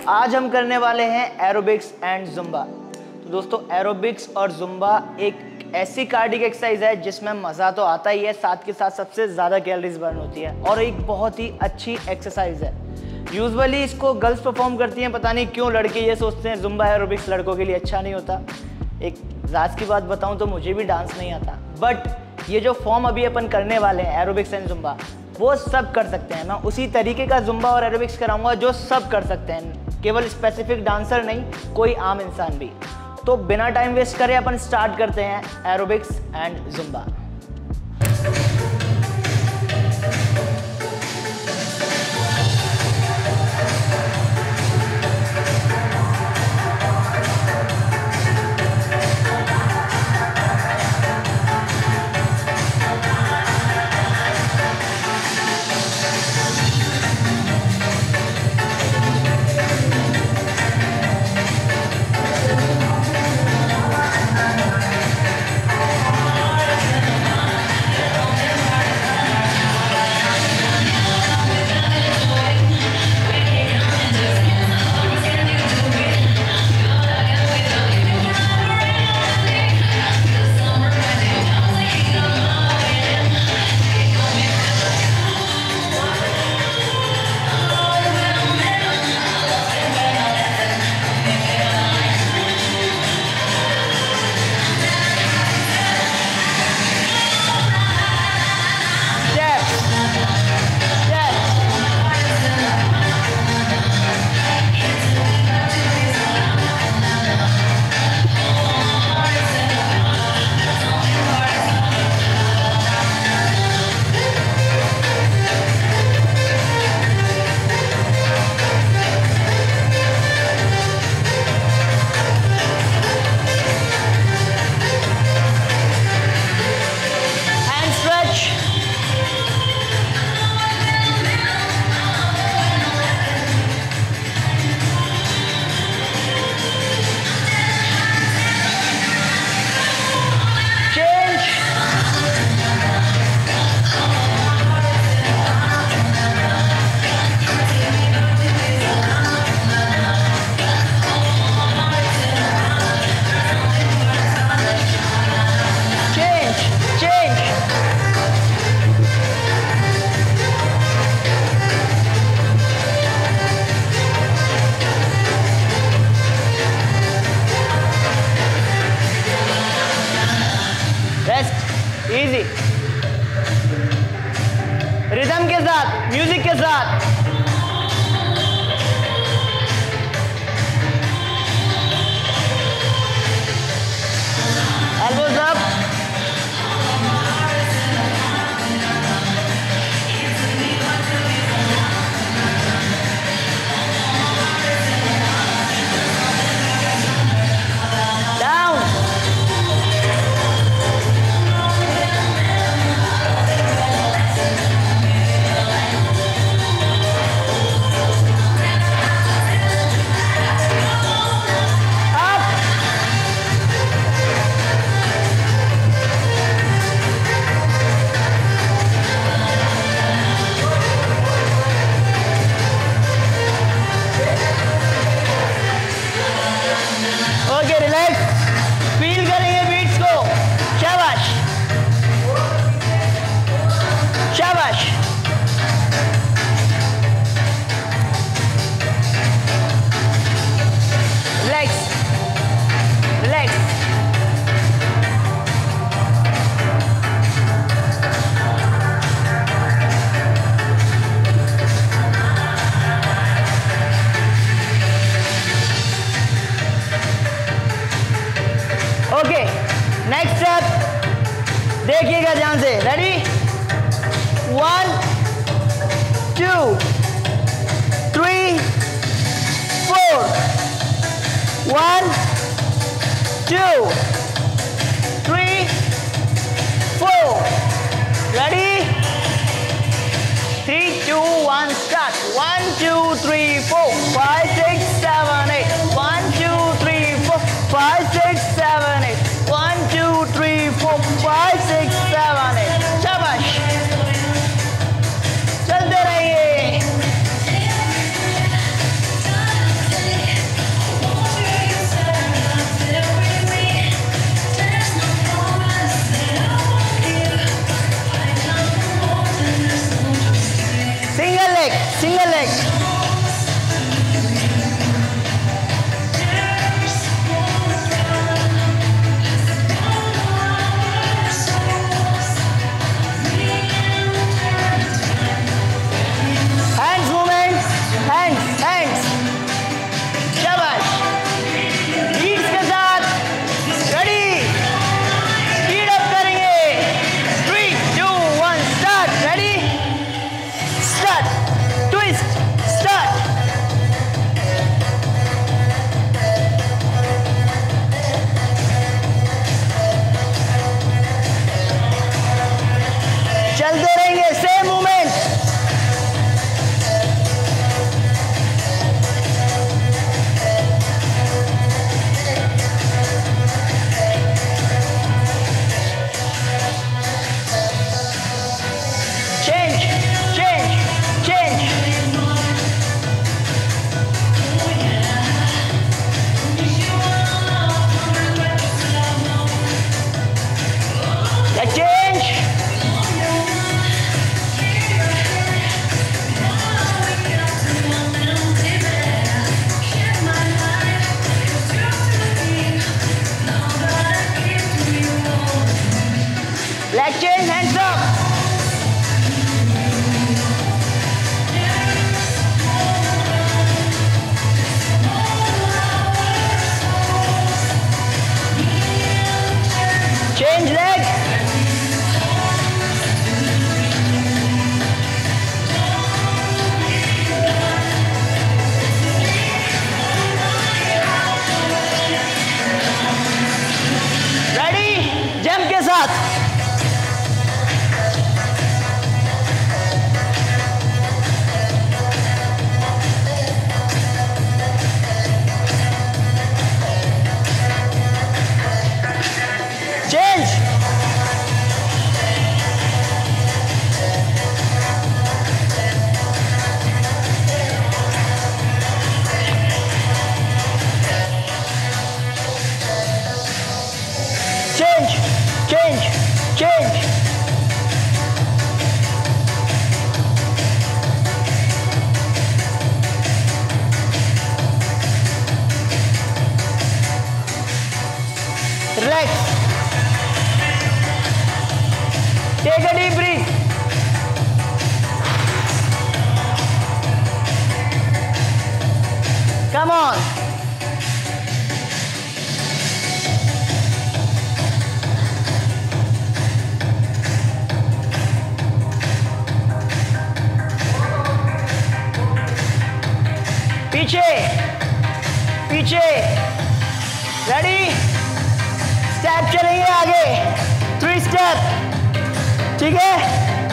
आज हम करने वाले हैं एरोबिक्स एंड जुम्बा। तो दोस्तों एरोबिक्स और जुम्बा एक ऐसी कार्डिक एक्सरसाइज है जिसमें मज़ा तो आता ही है, साथ के साथ सबसे ज़्यादा कैलोरीज बर्न होती है और एक बहुत ही अच्छी एक्सरसाइज है। यूजुअली इसको गर्ल्स परफॉर्म करती हैं, पता नहीं क्यों लड़के ये सोचते हैं जुम्बा एरोबिक्स लड़कों के लिए अच्छा नहीं होता। एक राज की बात बताऊं तो मुझे भी डांस नहीं आता, बट ये जो फॉर्म अभी अपन करने वाले हैं एरोबिक्स एंड जुम्बा वो सब कर सकते हैं। मैं उसी तरीके का जुम्बा और एरोबिक्स कराऊंगा जो सब कर सकते हैं, केवल स्पेसिफिक डांसर नहीं, कोई आम इंसान भी। तो बिना टाइम वेस्ट करे अपन स्टार्ट करते हैं aerobics and Zumba. Easy rhythm के साथ, म्यूजिक के साथ। Elbows up, okay next step देखिएगा ध्यान से। Ready, 1 2 3 4 1 2 3 4 ready, 3 2 1 start. 1 2 3 4 5 6 7 8 1 2 3 4 5 6 7 8 1 2 3 4 5 6 7 8 शाबाश, चलते रहिए। Come on. पीछे पीछे, रेडी, स्टेप चलेंगे आगे, 3 स्टेप, ठीक है।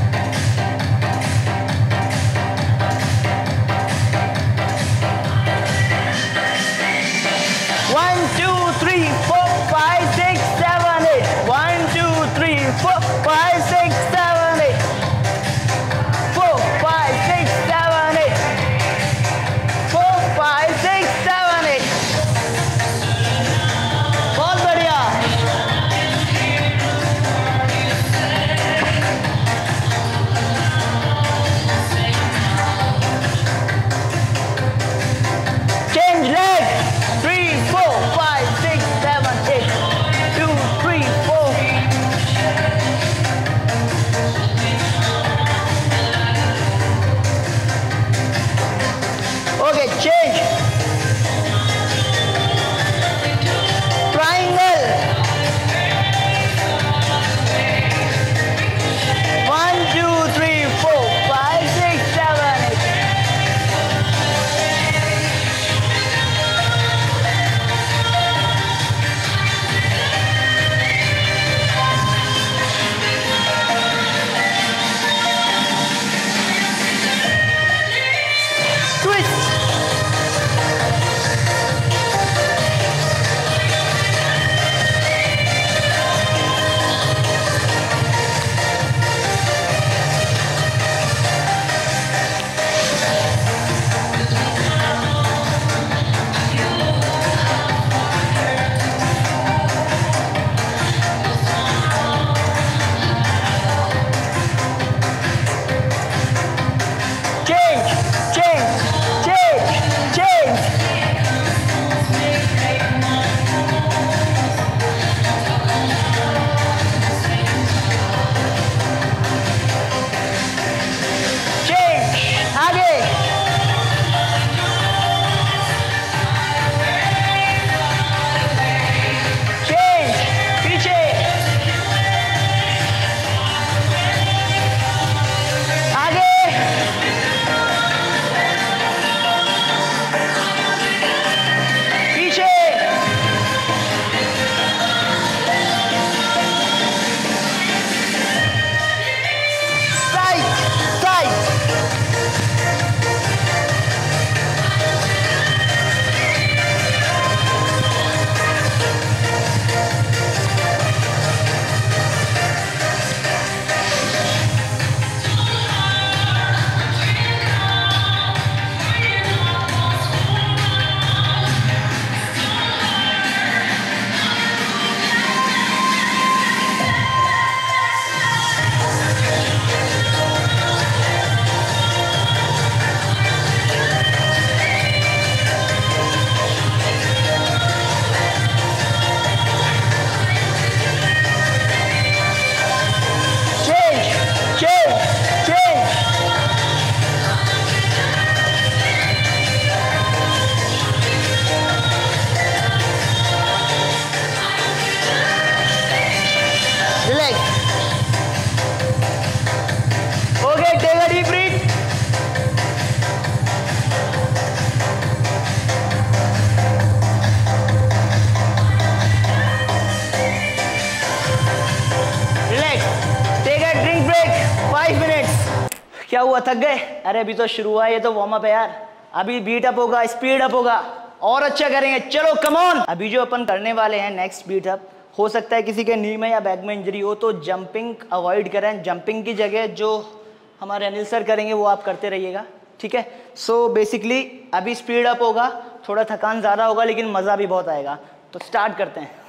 क्या हुआ, थक गए? अरे अभी तो शुरू हुआ है, ये तो वार्म अप है यार। अभी बीट अप होगा, स्पीड अप होगा, और अच्छा करेंगे। चलो कम ऑन। अभी जो अपन करने वाले हैं नेक्स्ट बीट अप, हो सकता है किसी के नी में या बैक में इंजरी हो तो जंपिंग अवॉइड करें। जंपिंग की जगह जो हमारे अनिल सर करेंगे वो आप करते रहिएगा, ठीक है। सो बेसिकली अभी स्पीड अप होगा, थोड़ा थकान ज़्यादा होगा लेकिन मज़ा भी बहुत आएगा। तो स्टार्ट करते हैं।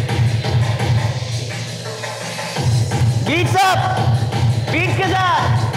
बीट्स अप, बीट के साथ।